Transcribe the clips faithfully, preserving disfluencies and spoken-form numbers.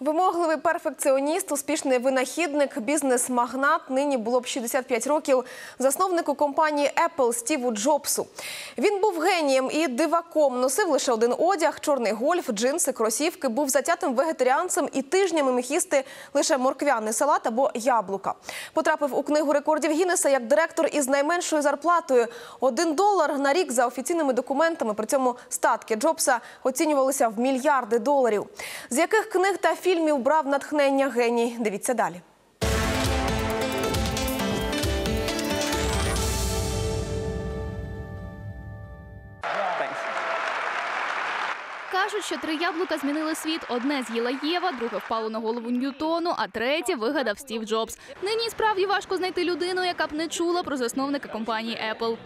Вимогливий перфекціоніст, успішний винахідник, бізнес-магнат, нині було б шістдесят п'ять років, засновнику компанії Apple Стіву Джобсу. Він був генієм і диваком, носив лише один одяг – чорний гольф, джинси, кросівки, був затятим вегетаріанцем і тижнями міг їсти лише морквяний салат або яблука. Потрапив у книгу рекордів Гіннеса як директор із найменшою зарплатою – один долар на рік за офіційними документами. При цьому статки Джобса оцінювалися в мільярди доларів. З яких книг та фільмів брав натхнення геній? Дивіться далі. Кажуть, що три яблука змінили світ. Одне з'їла Єва, друге впало на голову Ньютону, а третє вигадав Стів Джобс. Нині справді важко знайти людину, яка б не чула про засновника компанії Apple.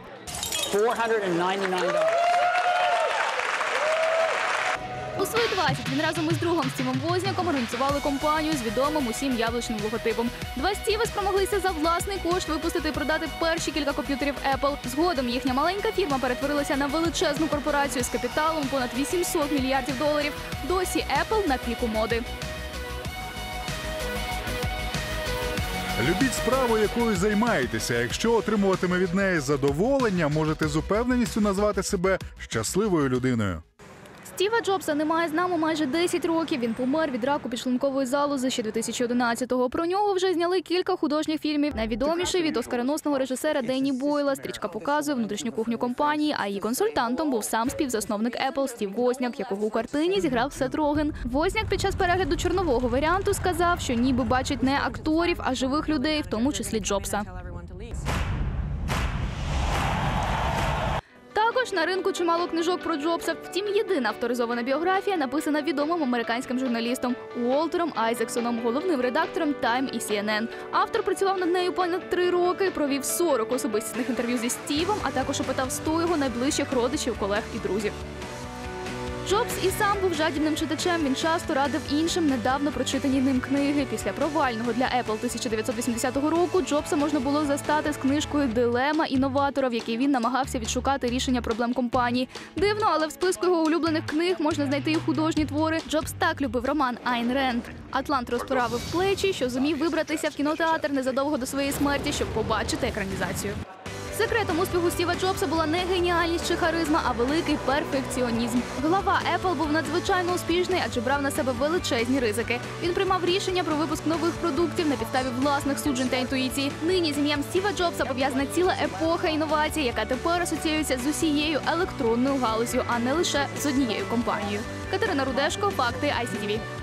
У свої двадцять він разом із другом Стівом Возняком організували компанію з відомим усім яблучним логотипом. Два Стіви спромоглися за власний кошт випустити і продати перші кілька комп'ютерів Apple. Згодом їхня маленька фірма перетворилася на величезну корпорацію з капіталом понад вісімсот мільярдів доларів. Досі Apple на піку моди. Любіть справу, якою займаєтеся. Якщо отримуватиме від неї задоволення, можете з упевненістю назвати себе щасливою людиною. Стіва Джобса немає з нами майже десять років. Він помер від раку підшлункової залози ще дві тисячі одинадцятого. Про нього вже зняли кілька художніх фільмів. Найвідоміший від оскароносного режисера Денні Бойла. Стрічка показує внутрішню кухню компанії, а її консультантом був сам співзасновник Apple Стів Возняк, якого у картині зіграв Сет Роген. Возняк під час перегляду чорнового варіанту сказав, що ніби бачить не акторів, а живих людей, в тому числі Джобса. Також на ринку чимало книжок про Джобса. Втім, єдина авторизована біографія написана відомим американським журналістом Уолтером Айзексоном, головним редактором Time і Сі Ен Ен. Автор працював над нею понад три роки, провів сорок особистісних інтерв'ю зі Стівом, а також опитав сто його найближчих родичів, колег і друзів. Джобс і сам був жадібним читачем. Він часто радив іншим недавно прочитані ним книги. Після провального для Apple тисяча дев'ятсот вісімдесятого року Джобса можна було застати з книжкою «Дилема інноватора», в якій він намагався відшукати рішення проблем компанії. Дивно, але в списку його улюблених книг можна знайти і художні твори. Джобс так любив роман Айн Ренд. Атлант розправив плечі, що зумів вибратися в кінотеатр незадовго до своєї смерті, щоб побачити екранізацію. Секретом успіху Стіва Джобса була не геніальність чи харизма, а великий перфекціонізм. Глава Apple був надзвичайно успішний, адже брав на себе величезні ризики. Він приймав рішення про випуск нових продуктів на підставі власних суджень та інтуїції. Нині з ім'ям Стіва Джобса пов'язана ціла епоха інновацій, яка тепер асоціюється з усією електронною галуззю, а не лише з однією компанією. Катерина Рудешко, Факти, Ай Сі Ті Ві.